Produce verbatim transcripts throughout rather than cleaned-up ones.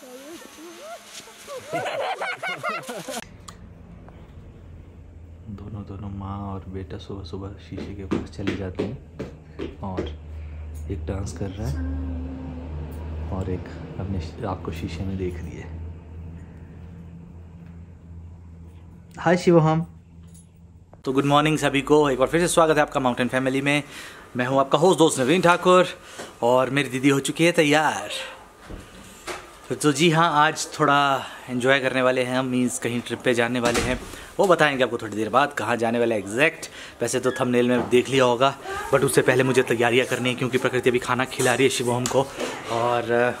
दोनों दोनों माँ और बेटा सुबह सुबह शीशे के पास चले जाते हैं और एक डांस कर रहा है और एक अपने आपको शीशे में देख रही है। हाय शिवम। तो गुड मॉर्निंग सभी को, एक बार फिर से स्वागत है आपका माउंटेन फैमिली में। मैं हूं आपका होस्ट दोस्त नवीन ठाकुर और मेरी दीदी हो चुकी है तैयार। तो जी हाँ, आज थोड़ा एंजॉय करने वाले हैं हम, मीन्स कहीं ट्रिप पे जाने वाले हैं। वो बताएंगे आपको थोड़ी देर बाद कहाँ जाने वाला है एग्जैक्ट। वैसे तो थंबनेल में देख लिया होगा, बट उससे पहले मुझे तैयारियाँ करनी है क्योंकि प्रकृति अभी खाना खिला रही है शिवम को। और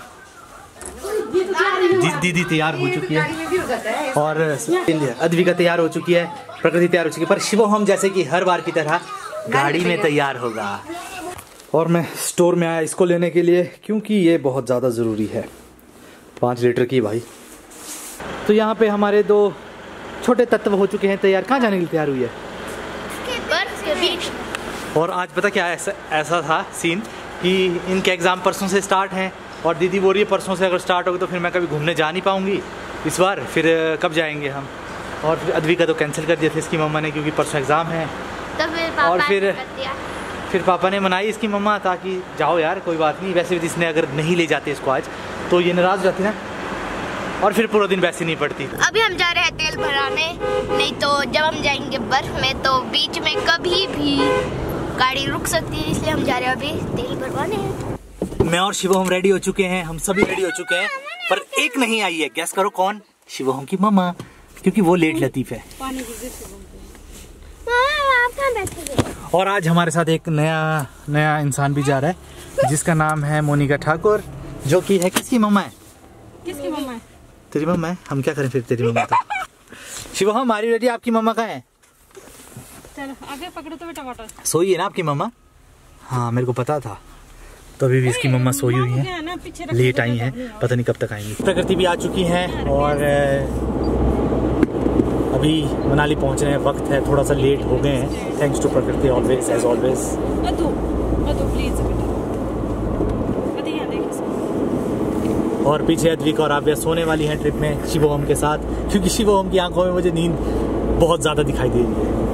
दीदी तैयार हो चुकी है और अद्विका तैयार हो चुकी है, प्रकृति तैयार हो चुकी है, पर शिवम जैसे कि हर बार की तरह गाड़ी में तैयार होगा। और मैं स्टोर में आया इसको लेने के लिए क्योंकि ये बहुत ज़्यादा ज़रूरी है। पाँच लीटर की भाई। तो यहाँ पे हमारे दो छोटे तत्व हो चुके हैं तैयार। कहाँ जाने के लिए तैयार हुई है? बर्फ के बीच। और आज पता क्या ऐसा ऐसा था सीन कि इनके एग्ज़ाम परसों से स्टार्ट हैं और दीदी बोल रही है परसों से अगर स्टार्ट होगी तो फिर मैं कभी घूमने जा नहीं पाऊँगी इस बार, फिर कब जाएंगे हम। और फिर अद्विका तो कैंसिल कर दिया था इसकी मम्मा ने क्योंकि परसों एग्ज़ाम है। तो फिर पापा और फिर कर दिया। फिर पापा ने मनाई इसकी मम्मा ताकि जाओ यार कोई बात नहीं। वैसे भी इसने अगर नहीं ले जाते इसको आज तो ये नाराज़ हो जाती ना, और फिर पूरा दिन वैसे नहीं पड़ती। अभी हम जा रहे हैं तेल भराने, नहीं तो जब हम जाएंगे बर्फ में तो बीच में कभी भी गाड़ी रुक सकती है, इसलिए हम जा रहे हैं अभी तेल भरवाने। मैं और शिवम रेडी हो चुके हैं, हम सभी रेडी हो चुके हैं, पर एक नहीं आई है। गैस करो कौन? शिवम की मम्मा, क्योंकि वो लेट लतीफ है। और आज हमारे साथ एक नया नया इंसान भी जा रहा है जिसका नाम है मोनिका ठाकुर, जो कि है किसकी मम्मा है? किसकी मम्मा है? तेरी मम्मा है। हम क्या करें फिर तेरी मम्मा तो। शिवम हमारी रेडी, आपकी मम्मा कहाँ है? चलो आगे पकड़ो तो बेटा वाटर। सोई है ना आपकी मम्मा? हाँ मेरे को पता था। तो अभी भी इसकी मम्मा सोई हुई है, लेट आई हैं, पता नहीं कब तक आएंगी। प्रकृति भी आ चुकी है और अभी मनाली पहुंचने हैं, वक्त है, थोड़ा सा लेट हो गए हैं। Thanks to Prakriti always as always. और पीछे अद्विका और आव्या सोने वाली हैं ट्रिप में शिवम के साथ, क्योंकि शिवम की आंखों में मुझे नींद बहुत ज़्यादा दिखाई दे रही है।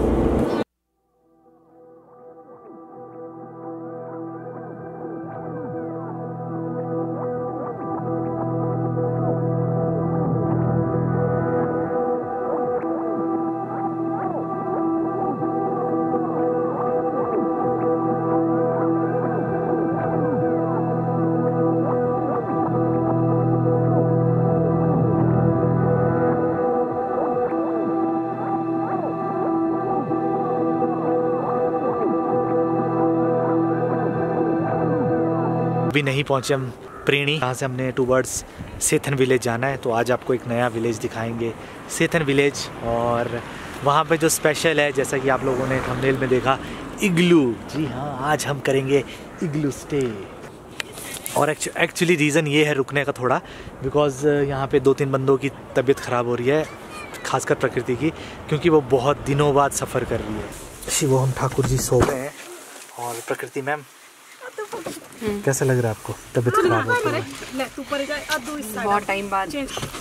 अभी नहीं पहुंचे हम प्रेणी, यहाँ से हमने टूवर्ड्स सेथन विलेज जाना है। तो आज आपको एक नया विलेज दिखाएंगे, सेथन विलेज। और वहाँ पे जो स्पेशल है, जैसा कि आप लोगों ने थंबनेल में देखा, इग्लू। जी हाँ, आज हम करेंगे इग्लू स्टे। और एक्चुअली रीज़न ये है रुकने का थोड़ा, बिकॉज़ यहाँ पे दो तीन बंदों की तबीयत ख़राब हो रही है, खासकर प्रकृति की, क्योंकि वो बहुत दिनों बाद सफ़र कर रही है। शिवम ठाकुर जी सो गए हैं और प्रकृति मैम कैसा लग रहा है आपको? तबीयत खराब हो गई है बहुत टाइम बाद।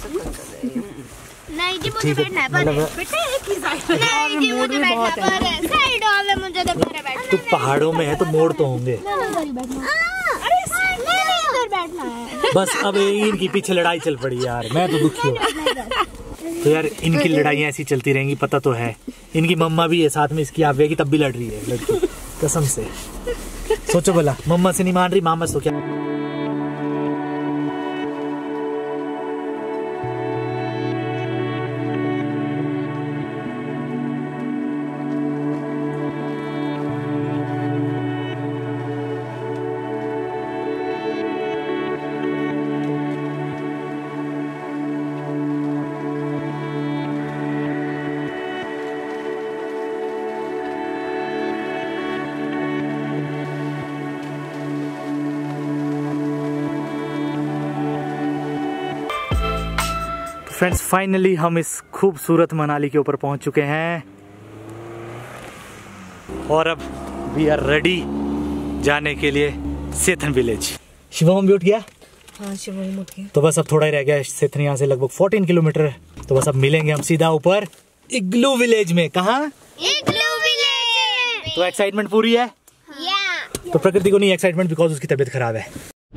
नहीं जी मुझे बैठना है, पर बेटा एक ही साइड। नहीं जी मुझे बैठना है, पर साइड वाले मुझे तो घर बैठना है। तो पहाड़ों में है तो मोड़ तो होंगे। अरे नहीं इधर बैठना है। बस अब इनकी पीछे लड़ाई चल पड़ी यार, मैं तो दुखी हूँ। तो यार इनकी लड़ाइयाँ ऐसी चलती रहेंगी, पता तो है। इनकी मम्मा भी है साथ में, इसकी आव्या की तब भी लड़ रही है लड़की, कसम से। सोचो भला, मम्मा से नहीं मान रही, मामा से तो क्या। फ्रेंड्स फाइनली हम इस खूबसूरत मनाली के ऊपर पहुंच चुके हैं और अब वी आर रेडी जाने के लिए सेथन विलेज। शिवम भी उठ गया? हाँ शिवम उठ गया। तो बस अब थोड़ा ही रह गया सेथन यहाँ से लगभग चौदह किलोमीटर। तो बस अब मिलेंगे हम सीधा ऊपर इग्लू विलेज में। कहाँ? इग्लू विलेज। तो एक्साइटमेंट पूरी है? या। तो प्रकृति को नहीं एक्साइटमेंट बिकॉज उसकी तबीयत खराब है।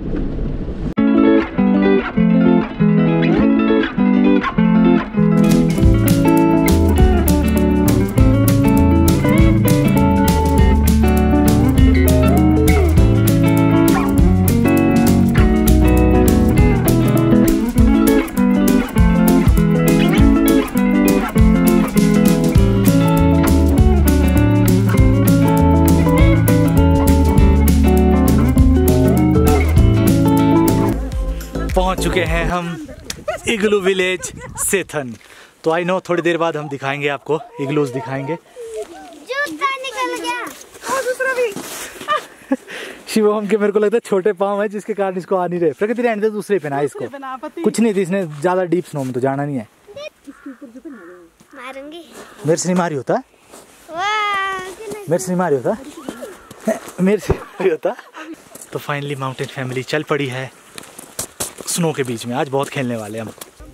पहुंच चुके हैं हम इग्लू विलेज सेथन। तो आई नो थोड़ी देर बाद हम दिखाएंगे आपको, इग्लूज दिखाएंगे। जूता निकल गया। और दूसरा भी। शिवम के मेरे को लगता है छोटे पाँव है जिसके कारण इसको आ नहीं रहे। प्रकृति रहने दे, दूसरे पहना इसको। कुछ नहीं थी, इसने ज्यादा डीप स्नो में तो जाना नहीं है। मारूंगी। मेरे से नहीं मारी होता, मेरे से नहीं मारी होता, मेरे से नहीं होता। तो फाइनली माउंटेन फैमिली चल पड़ी है स्नो के बीच में। आज बहुत खेलने वाले हम।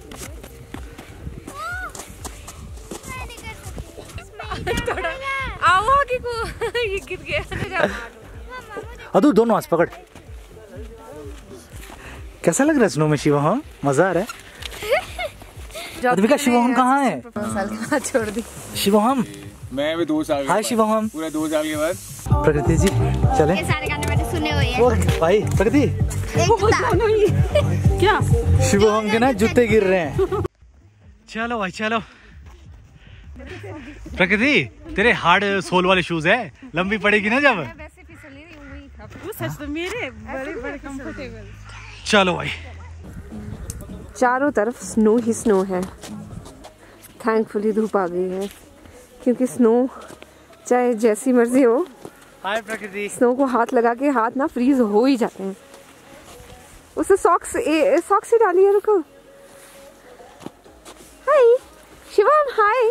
आओ आगे को। ये गिर गया। अदू दोनों हाथ पकड़। कैसा लग रहा है स्नो में शिवम? मजा आ रहा है? अद्विका शिवम कहाँ है? साल के बाद छोड़ दी। शिवम मैं भी दो साल हाय शिवम। पूरे दो साल के बाद। प्रकृति जी चले। ये सारे गाने मैंने सुने हुए हैं। ओ भाई प्रकृति, एक जूता। क्या? शिवम के ना जूते गिर रहे हैं। चलो भाई चलो। प्रकृति तेरे हार्ड सोल वाले शूज है, लंबी पड़ेगी ना जब। वैसे फिसल रही हूँ वही था। वो सच तो मेरे बड़े बड़े कंफर्टेबल। चलो भाई। चारों तरफ स्नो ही स्नो है। थैंकफुली धूप आ गई है क्योंकि स्नो चाहे जैसी मर्जी हो, हाय प्रकृति। स्नो को हाथ लगा के हाथ ना फ्रीज हो ही जाते हैं। उसे सॉक्स सॉक्स ही डाली है। रुको। हाय शिवम। हाय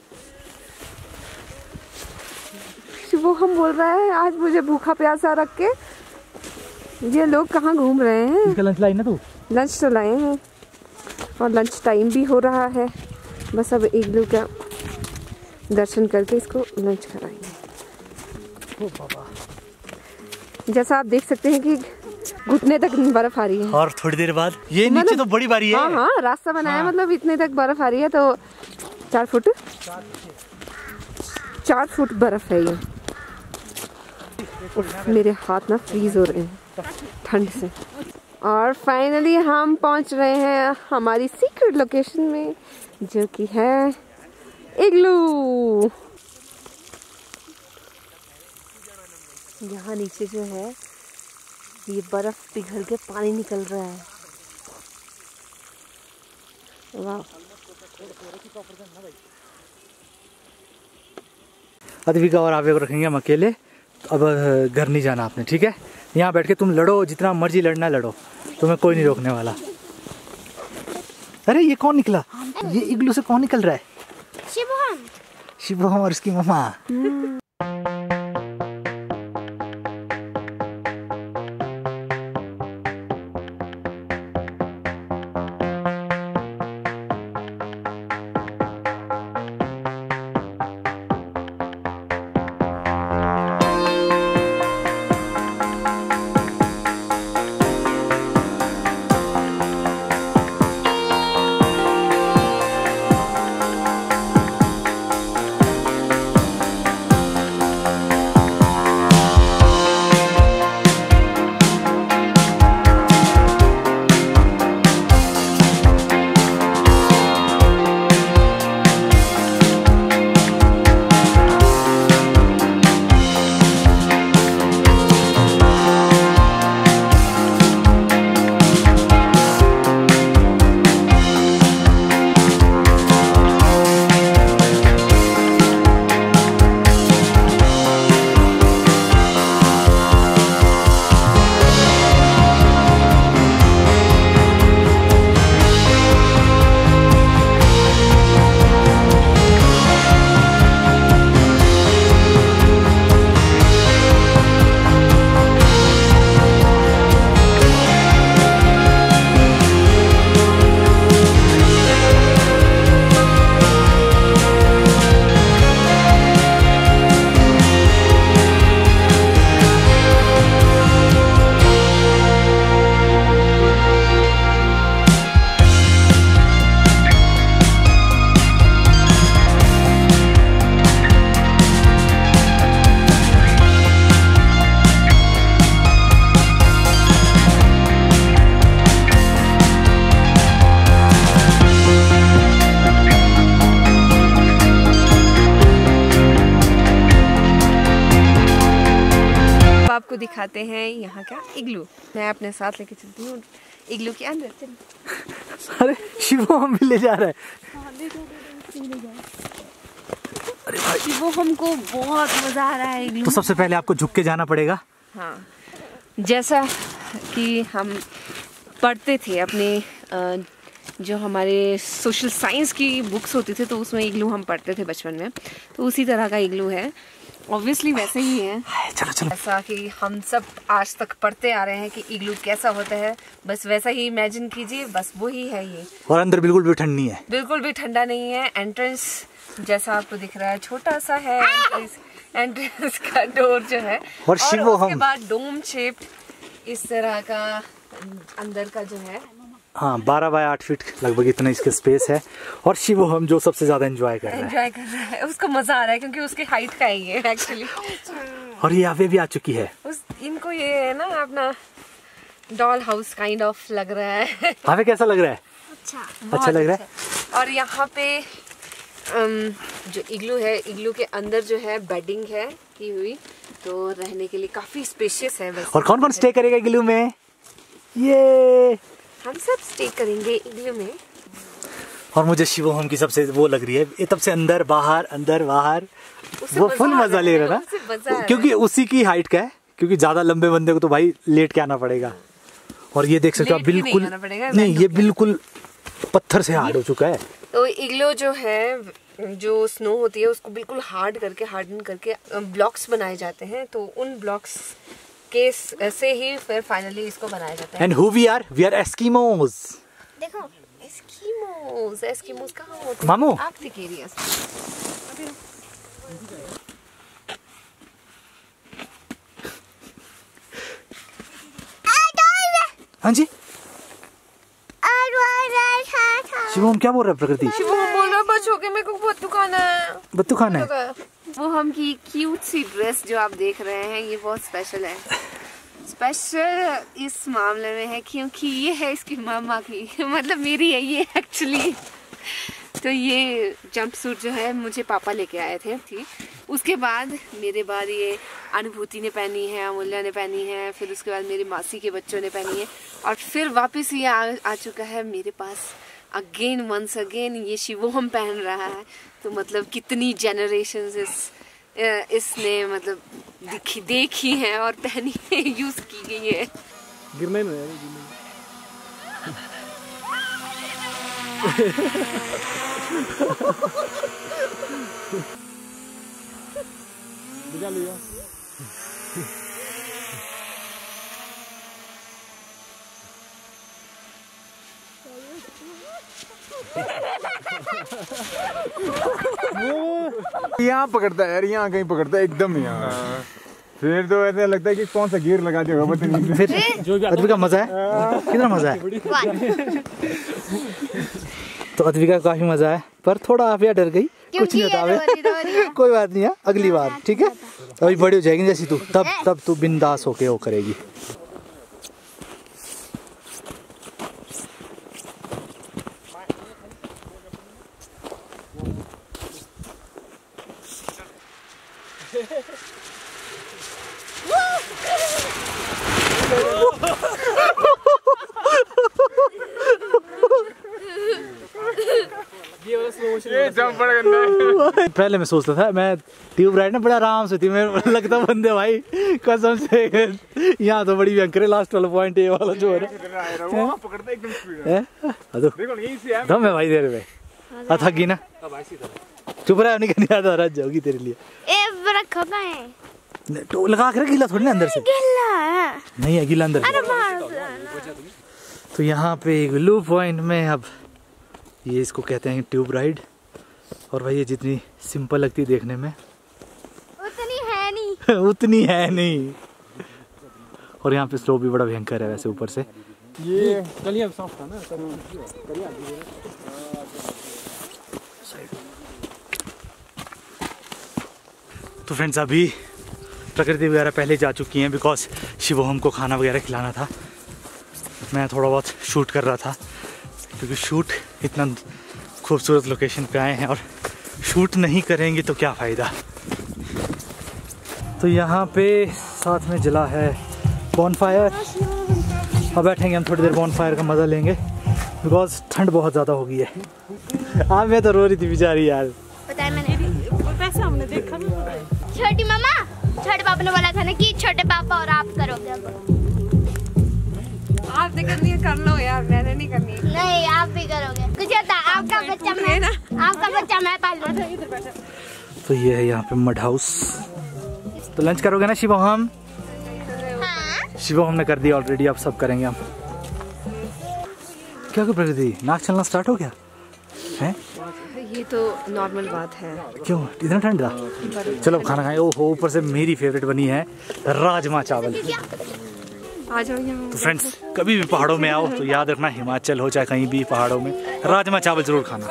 शिवम बोल रहा है आज मुझे भूखा प्यासा रख के। ये लोग कहाँ घूम रहे हैं? इसका लंच लाई ना तू। लंच तो लाए हैं और लंच टाइम भी हो रहा है। बस अब इग्लू का दर्शन करके इसको लंच कराएंगे। ओ बाबा। जैसा आप देख सकते हैं कि घुटने तक बर्फ आ रही है। और थोड़ी देर बाद ये नीचे मतलब- तो बड़ी बारी है। हाँ हाँ रास्ता बनाया। हाँ। मतलब इतने तक बर्फ आ रही है। तो चार फुट चार फुट बर्फ है ये। उफ, मेरे हाथ ना फ्रीज हो रहे हैं ठंड से। और फाइनली हम पहुंच रहे हैं हमारी सीक्रेट लोकेशन में जो कि है इग्लू। यहाँ नीचे जो है ये बर्फ पिघल के पानी निकल रहा है। वाह। अद्विका और आवे को रखेंगे हम अकेले। अब घर नहीं जाना आपने, ठीक है? यहाँ बैठ के तुम लड़ो, जितना मर्जी लड़ना लड़ो, तुम्हें कोई नहीं रोकने वाला। अरे ये कौन निकला? ये इग्लू से कौन निकल रहा है? शिवम। शिवम और उसकी मम्मा। दिखाते हैं यहाँ का इग्लू। मैं अपने साथ लेके चलती हूँ इग्लू के अंदर। चल। अरे शिवो हम भी ले जा रहा है। अरे भाई शिवो हमको बहुत मजा आ रहा है इग्लू। तो सबसे पहले आपको झुक के जाना पड़ेगा। हाँ, जैसा कि हम पढ़ते थे अपने जो हमारे सोशल साइंस की बुक्स होती थी तो उसमें इग्लू हम पढ़ते थे बचपन में, तो उसी तरह का इग्लू है। ऑब्वियसली वैसे ही है। चलो चलो। ऐसा कि हम सब आज तक पढ़ते आ रहे हैं कि इग्लू कैसा होता है, बस वैसा ही इमेजिन कीजिए, बस वो ही है ये। और अंदर बिल्कुल भी ठंड नहीं है। बिल्कुल भी ठंडा नहीं है। एंट्रेंस जैसा आपको दिख रहा है छोटा सा है एंट्रेंस, एंट्रेंस का डोर जो है। और शिवो उसके हम बाद डोम शेप्ड इस तरह का अंदर का जो है, हाँ बारह बाय आठ फीट लगभग इतना इसके स्पेस है। और शिवो हम जो सबसे ज्यादा एंजॉय कर रहा है एंजॉय कर रहा है, उसको मजा आ रहा है क्योंकि उसकी हाइट का ही है एक्चुअली। और ये यहाँ पे भी आ चुकी है। उस इनको ये है ना अपना डॉल हाउस काइंड ऑफ लग रहा है। यहाँ पे कैसा लग रहा है? अच्छा अच्छा लग रहा है। और यहाँ पे um, जो इग्लू है, इग्लू के अंदर जो है बेडिंग है की हुई, तो रहने के लिए काफी स्पेशियस है वैसे। और कौन कौन स्टे करेगा इग्लू में? ये हम सब स्टे करेंगे इग्लू में। और मुझे शिवो होम की सबसे वो लग रही है, ये तब से अंदर बाहर अंदर बाहर वो फुल मजा ले रहा ना, क्योंकि उसी की हाइट का है। क्योंकि ज्यादा लंबे बंदे को तो भाई लेट के आना पड़ेगा। और ये देख सकते हो आप, बिल्कुल नहीं, नहीं ये बिल्कुल पत्थर से हार्ड हो चुका है। तो इग्लू जो है, जो स्नो होती है उसको बिल्कुल हार्ड करके हार्डन करके ब्लॉक्स बनाए जाते हैं, तो उन ब्लॉक्स के से ही फिर फाइनली इसको बनाया जाता है। And who we are? We are Eskimos. देखो एस्किमोज, एस्किमोज कहाँ होते हैं? मामू आर्कटिक एरियाज। हाँ जी शिवो हम क्या बोल रहे हैं? प्रकृति शिवो बोल रहा बस हो गया, मेरे को बहुत दुखाना है। बत्तू खाना है। वो हम की क्यूट सी ड्रेस जो आप देख रहे हैं ये बहुत स्पेशल है। स्पेशल इस मामले में है क्योंकि ये है इसकी मामा की, मतलब मेरी है ये एक्चुअली। तो ये जंप सूट जो है मुझे पापा लेके आए थे, ठीक। उसके बाद मेरे बाद ये अनुभूति ने पहनी है, अमूल्या ने पहनी है, फिर उसके बाद मेरी मासी के बच्चों ने पहनी है, और फिर वापस ये आ, आ चुका है मेरे पास अगेन, वंस अगेन ये शिवो हम पहन रहा है। तो मतलब कितनी जनरेशंस इस इसने मतलब देखी देखी है और पहनी है, यूज की गई है। गिरना ही नहीं बुझा लिया। यहाँ पकड़ता है यार, यहाँ कहीं पकड़ता है एकदम यहाँ। फिर तो ऐसा लगता है कि कौन सा गियर लगा दिया होगा, पता नहीं। फिर अद्विका का मजा है, कितना मजा है। तो अद्विका का काफी मजा है, पर थोड़ा आप यार डर गई, कुछ नहीं होता। कोई बात नहीं है, अगली बार ठीक है। अभी बड़ी हो जाएगी जैसी तू, तब तब तू बिंदास होके वो करेगी। ये जंप बड़ा गंदा है। पहले मैं सोचता था मैं ट्यूब राइड ना बड़ा आराम से थी, मैं लगता बंदे भाई कसम से यहाँ तो बड़ी भयंकर है। लास्ट वाला पॉइंट ये वाला जो है वो पकड़ता है एकदम स्पीड है। देखो यहीं से है। दम है भाई तेरे में, आ थक गई ना, चुप रहा नहीं करनी आता, रह जाओगी तेरे लिए। ए बड़ा खपा है, तो लगा के गीला थोड़ी ना अंदर से, गिल्ला है नहीं है गीला अंदर से। अरे मार। तो यहाँ पे ग्लू पॉइंट में अब ये इसको कहते हैं ट्यूब राइड। और भाई ये जितनी सिंपल लगती है देखने में उतनी है नहीं उतनी है नहीं। और यहाँ पे स्लोप भी बड़ा भयंकर है वैसे ऊपर से। ये कलिया सॉफ्ट था ना, कलिया। तो फ्रेंड्स अभी प्रकृति वगैरह पहले जा चुकी हैं, बिकॉज शिवो हमको खाना वगैरह खिलाना था। मैं थोड़ा बहुत शूट कर रहा था क्योंकि शूट इतना खूबसूरत लोकेशन पे आए हैं और शूट नहीं करेंगे तो क्या फ़ायदा। तो यहाँ पे साथ में जला है बॉनफायर। अब बैठेंगे हम थोड़ी देर, बॉनफायर का मज़ा लेंगे बिकॉज ठंड बहुत ज़्यादा हो गई है। हाँ मैं तो रो रही थी बेचारी यार। पता है मैंने वैसे हमने देखा ना। छोटी मामा, छोटे पापा ने बोला था ना कि छोटे पापा और आप करोगे। अब आपने करनी है कर लो यार, मैंने नहीं करनी। नहीं आप भी करोगे। कुछ होता आपका बच्चा मैं आपका बच्चा मैं पाल लूंगा। तो ये है यहाँ पे मड हाउस। तो लंच करोगे ना शिवम? हाँ। शिवम हमने कर दिया ऑलरेडी, अब सब करेंगे हम। क्या कर प्रकृति, नाक चलना स्टार्ट हो गया है? ये तो नॉर्मल बात है। क्यों इतना ठंड था? चलो खाना खाएं। ओहो ऊपर से मेरी फेवरेट बनी है राजमा चावल। आ जाओ यहाँ। तो फ्रेंड्स कभी भी पहाड़ों में आओ तो याद रखना, हिमाचल हो चाहे कहीं भी पहाड़ों में, राजमा चावल जरूर खाना।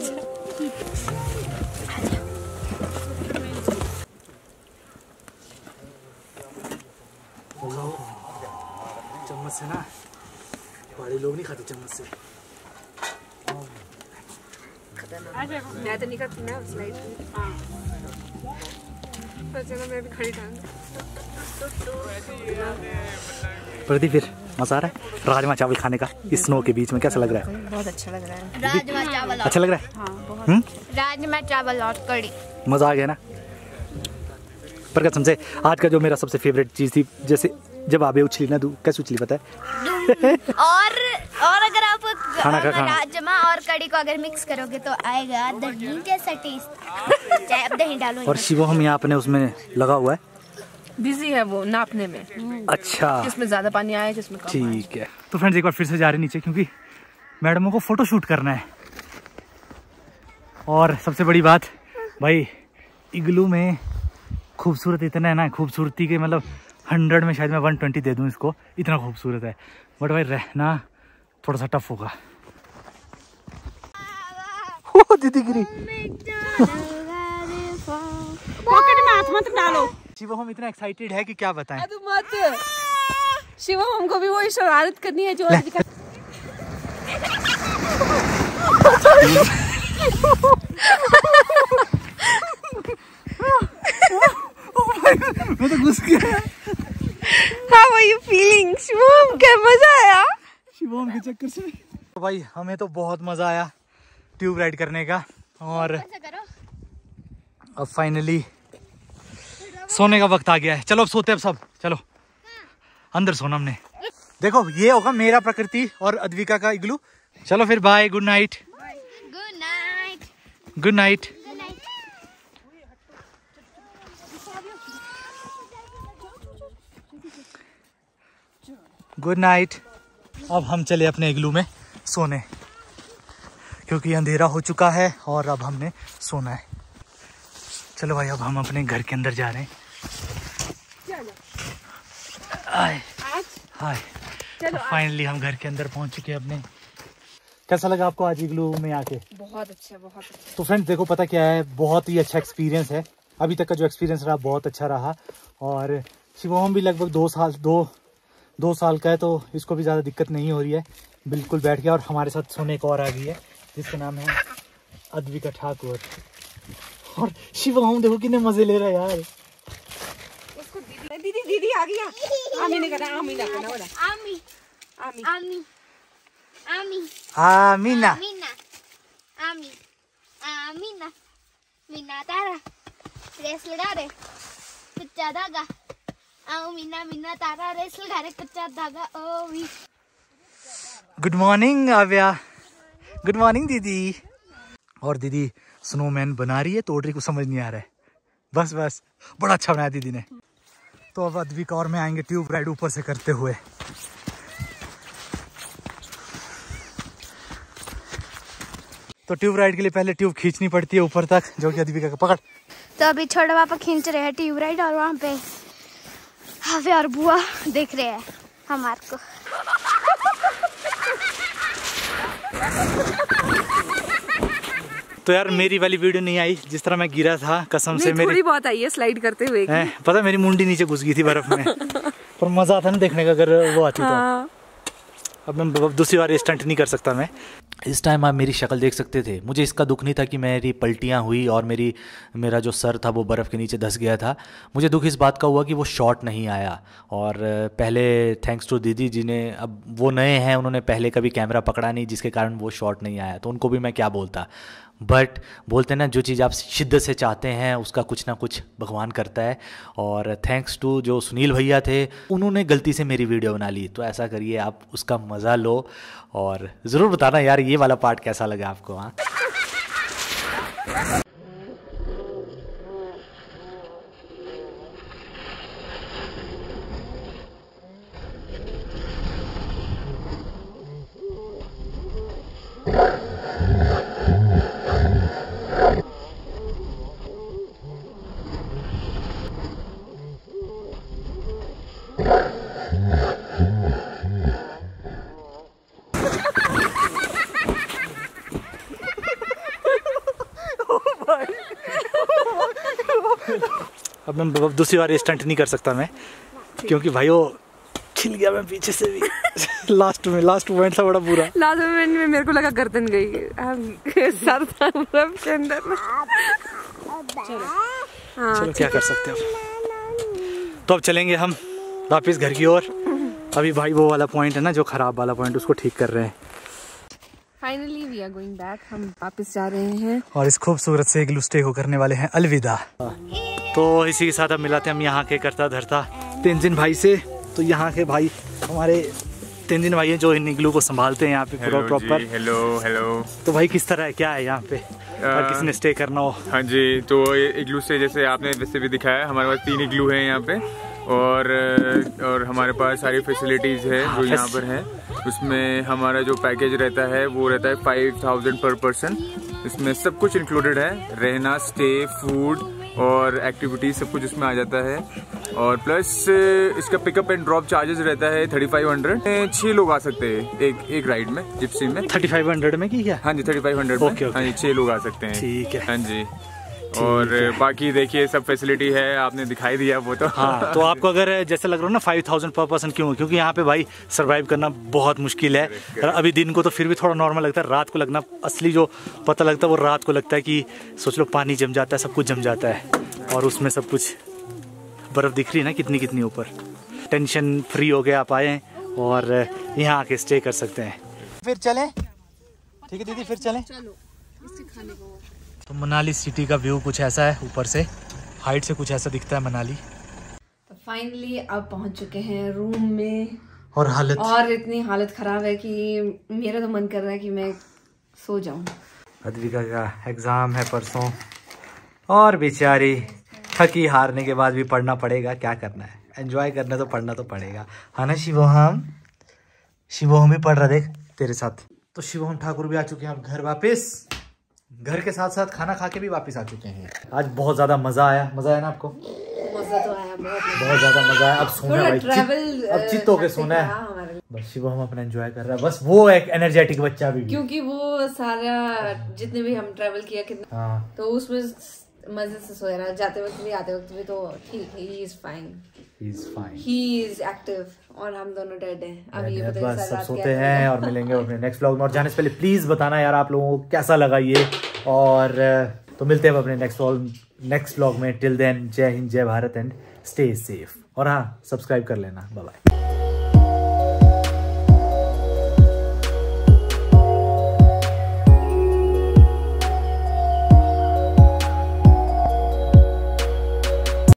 चम्मच से ना, पहाड़ी लोग नहीं खाते चम्मच से। मैं तो नहीं करती ना स्लाइड। पर चलो मैं भी खड़ी टांग। प्रदीप फिर मजा आ रहा है राजमा चावल खाने का इस स्नो के बीच में? कैसा लग रहा है? बहुत अच्छा लग रहा है। राजमा चावल अच्छा लग रहा है? हाँ बहुत। हम्म, राजमा चावल और कड़ी। मजा आ गया ना? पर कसम से आज का जो मेरा सबसे फेवरेट चीज थी, जैसे जब आबे उछली ना, कैसे उछली पता है? और और अगर आप खाना खा खाना। राजमा और कड़ी को अगर मिक्स करोगे तो आएगा दही जैसा टेस्ट। चाहे आप दही डालो। और शिवो हम यहाँ अपने उसमें लगा हुआ है, बिजी है वो नापने में। अच्छा किसमें ज्यादा पानी आया किसमें कम। ठीक है। तो फ्रेंड्स एक बार फिर से जा रहे नीचे क्योंकि मैडमों को फोटो शूट करना है। और सबसे बड़ी बात भाई, इग्लू में खूबसूरत इतना है ना, खूबसूरती के मतलब हंड्रेड में शायद मैं वन ट्वेंटी दे दूं इसको, इतना खूबसूरत है। बट भाई रहना थोड़ा सा टफ होगा। ओ दीदी गिरी। पॉकेट में हाथ मत डालो। शिवम हम इतना एक्साइटेड है कि क्या बताएं। तू मत शिवम, हमको भी वही शरारत करनी है जो मैं तो घुस गया। How are you feeling? Shivam क्या मजा आया शिवम के चक्कर से। तो भाई हमें तो बहुत मजा आया ट्यूब राइड करने का। और अब फाइनली सोने का वक्त आ गया है। चलो अब सोते हैं अब सब। चलो अंदर सोना हमने। देखो ये होगा मेरा प्रकृति और अद्विका का इग्लू। चलो फिर bye, good night. Good night. Good night. Good night. अब हम चले अपने इग्लू में सोने क्योंकि अंधेरा हो चुका है और अब हमने सोना है। चलो भाई अब हम अपने घर के अंदर जा रहे हैं। आए हाय, फाइनली हम घर के अंदर पहुंच चुके हैं अपने। कैसा लगा आपको आज इग्लू में आके? बहुत अच्छा बहुत अच्छा। तो फ्रेंड्स देखो पता क्या है, बहुत ही अच्छा एक्सपीरियंस है। अभी तक का जो एक्सपीरियंस रहा बहुत अच्छा रहा। और शिवम भी लगभग दो साल दो दो साल का है तो इसको भी ज़्यादा दिक्कत नहीं हो रही है, बिल्कुल बैठ गया। और हमारे साथ सोने एक और आ गई है जिसका नाम है अद्विका ठाकुर। और शिवम देखो कितने मजे ले रहा है यार। उसको दीदी दीदी दीदी आ गया। आमी ने कहा आमी ना करना वाला। आमी आमी आमी आमी आमीना आमीना आमी आमीना मीना तारा रेस लगा रे कच्चा धागा। आओ मीना मीना तारा रेस लगा रे कच्चा धागा। ओ वी good morning Aavya. Good morning दीदी। और दीदी स्नोमैन बना रही है, तोड़ रही, कुछ समझ नहीं आ रहा है। बस बस बड़ा अच्छा बनाया दीदी ने। तो अब अद्विका और मैं आएंगे ट्यूब राइड ऊपर से करते हुए। तो ट्यूब राइड के लिए पहले ट्यूब खींचनी पड़ती है ऊपर तक, जो कि अद्विका का पकड़। तो अभी छोटा पापा खींच रहे हैं ट्यूब राइड और वहाँ पे हावे और बुआ देख रहे हैं हमारे को। तो यार मेरी वाली वीडियो नहीं आई जिस तरह मैं गिरा था, कसम से मेरी थोड़ी बहुत आई है स्लाइड करते हुए है, पता मेरी मुंडी नीचे घुस गई थी बर्फ में। पर मजा आता ना देखने का अगर वो आती तो। अब मैं दूसरी बार स्टंट नहीं कर सकता मैं। इस टाइम आप मेरी शक्ल देख सकते थे। मुझे इसका दुख नहीं था कि मेरी पलटियाँ हुई और मेरी मेरा जो सर था वो बर्फ़ के नीचे धंस गया था। मुझे दुख इस बात का हुआ कि वो शॉट नहीं आया। और पहले थैंक्स टू दीदी जी ने, अब वो नए हैं, उन्होंने पहले कभी कैमरा पकड़ा नहीं, जिसके कारण वो शॉट नहीं आया, तो उनको भी मैं क्या बोलता। बट बोलते ना, जो चीज़ आप शिद्दत से चाहते हैं उसका कुछ ना कुछ भगवान करता है। और थैंक्स टू जो सुनील भैया थे, उन्होंने गलती से मेरी वीडियो बना ली। तो ऐसा करिए, आप उसका मज़ा लो और ज़रूर बताना यार ये वाला पार्ट कैसा लगा आपको। हाँ, अब मैं दूसरी बार स्टंट नहीं कर सकता मैं, क्योंकि भाई वो छिल गया मैं पीछे से भी। लास्ट में लास्ट मोमेंट था बड़ा बुरा। लास्ट मोमेंट में मेरे को लगा गर्दन गई, सर था बर्फ के अंदर। चलो हाँ, चलो क्या कर सकते हैं अब। तो अब चलेंगे हम वापस घर की ओर। अभी भाई वो वाला पॉइंट है ना, जो खराब वाला पॉइंट, उसको ठीक कर रहे हैं। Finally we are going back, हम वापस जा रहे हैं और इस खूबसूरत से इग्लू स्टे को करने वाले हैं अलविदा। तो इसी के साथ अब मिलाते हैं हम यहाँ के करता धरता तेंजिन भाई से। तो यहाँ के भाई हमारे तेंजिन भाई हैं जो इन इग्लू को संभालते हैं यहाँ पे पूरा प्रॉपर। Hello hello. तो भाई किस तरह है, क्या है यहाँ पे अगर किसी ने स्टे करना हो? हाँ जी, तो इग्लू स्टे जैसे आपने वैसे भी दिखाया, हमारे पास तीन इग्लू हैं यहाँ पे और और हमारे पास सारी फैसिलिटीज़ है जो यहाँ पर हैं। उसमें हमारा जो पैकेज रहता है वो रहता है फाइव थाउजेंड पर पर्सन। इसमें सब कुछ इंक्लूडेड है, रहना, स्टे, फूड और एक्टिविटीज सब कुछ उसमें आ जाता है। और प्लस इसका पिकअप एंड ड्रॉप चार्जेस रहता है थर्टी फाइव हंड्रेड। छह लोग आ सकते हैं एक एक राइड में, जिप्सी में। थर्टी फाइव हंड्रेड में की क्या? हाँ जी, थर्टी फाइव हंड्रेड में। Okay, okay. हाँ जी, छह लोग आ सकते हैं। ठीक है। हाँ जी, और बाकी देखिए सब फैसिलिटी है, आपने दिखाई दिया वो तो। हाँ, तो आपको अगर जैसे लग रहा हो ना फाइव थाउजेंड पर पर्सन, क्यों? क्योंकि यहाँ पे भाई सरवाइव करना बहुत मुश्किल है। अभी दिन को तो फिर भी थोड़ा नॉर्मल लगता है, रात को लगना असली जो पता लगता है वो रात को लगता है कि सोच लो पानी जम जाता है, सब कुछ जम जाता है और उसमें सब कुछ बर्फ़ दिख रही है ना कितनी कितनी ऊपर। टेंशन फ्री हो गए आप आए और यहाँ आके स्टे कर सकते हैं। फिर चलें? ठीक है दीदी, फिर चलें। चलो इससे खाने को। तो मनाली सिटी का व्यू कुछ ऐसा है, ऊपर से हाइट से कुछ ऐसा दिखता है मनाली। तो फाइनली अब पहुंच चुके हैं रूम में और हालत और इतनी हालत खराब है कि मेरा तो मन कर रहा है कि मैं सो जाऊं। अद्विका का एग्जाम है परसों और बेचारी थकी हारने के बाद भी पढ़ना पड़ेगा, क्या करना है, एंजॉय करना तो पढ़ना तो पड़ेगा, है ना शिवोहम? शिवोहम भी पढ़ रहा देख तेरे साथ। तो शिवोहम ठाकुर भी आ चुके हैं अब घर वापस, घर के साथ साथ खाना खा के भी वापस आ चुके हैं। आज बहुत ज्यादा मजा आया। मजा आया ना आपको? मजा तो आया, बहुत बहुत ज्यादा मजा आया। अब सोना भाई, ट्रैवल अब चित्त होके सोना है बस। शिवोहम अपना एंजॉय कर रहा है बस, वो एक एनर्जेटिक बच्चा भी, क्योंकि वो सारा जितने भी हम ट्रैवल किया कितना, हाँ, तो उसमें मजे से सोया रहा, जाते वक्त भी आते वक्त भी, तो ठीक है, he is fine, he is fine, he is active और हम दोनों डेड हैं। अब ये बताइए बस सब रात सोते क्या हैं और मिलेंगे अपने नेक्स्ट व्लॉग में। और जाने से पहले प्लीज बताना यार आप लोगों को कैसा लगा ये, और तो मिलते हैं अपने नेक्स्ट व्लॉग नेक्स्ट व्लॉग में। टिल देन जय हिंद, जय भारत एंड स्टे सेफ। और हाँ, सब्सक्राइब कर लेना। Bye bye.